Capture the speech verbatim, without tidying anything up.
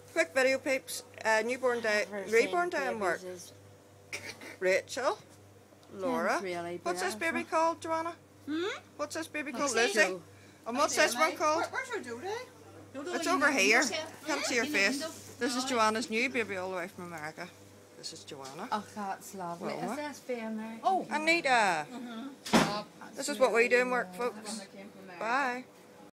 Quick video, peeps. Uh, newborn day, reborn day and work. Rachel, Laura. Really what's this baby called, Joanna? Hmm? What's this baby called, Paci. Lucy? And what's this one called? Where, where's your dody? It's over here. Can't see her face. This is Joanna's new baby all the way from America. This is Joanna. Oh, that's lovely. Well, Is this family? Oh, Anita. Mm-hmm. This is what we do in work, folks. Bye.